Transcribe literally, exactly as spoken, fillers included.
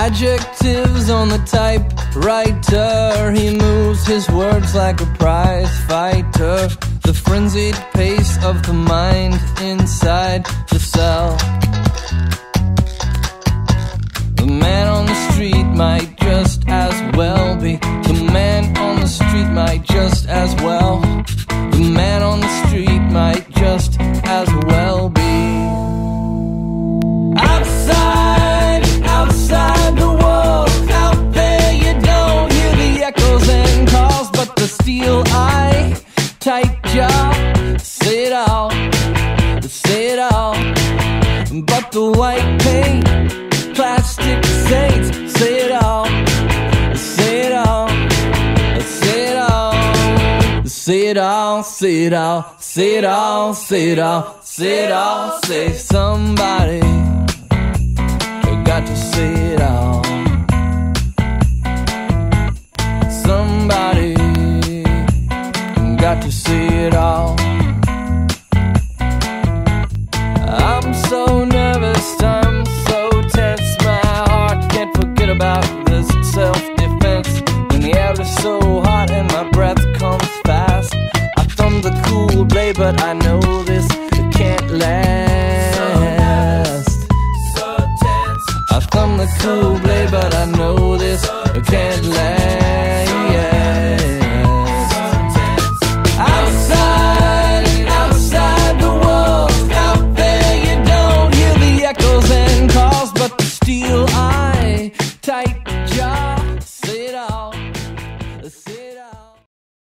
Adjectives on the typewriter. He moves his words like a prize fighter. The frenzied pace of the mind inside the cell. The man on the street might just as well be. The man on the street might just as well. The man on the street might just as well be. Outside, outside the walls, out there you don't hear the echoes and calls, but the steel eye, tight jaw, say it all, say it all. But the white paint, plastic saints, say it all, say it all, say it all, say it all, say it all, say it all, say it all, say it all, say somebody got to say it all. Somebody got to say it all. I'm so nervous, I'm so tense. My heart can't forget about this self-defense. When the air is so hot and my breath comes fast, I thumb the cool blade, but I know this can't last. I thumb the cool blade, but I know this can't last. Outside, outside the walls, out there you don't hear the echoes and calls, but the steel eye, tight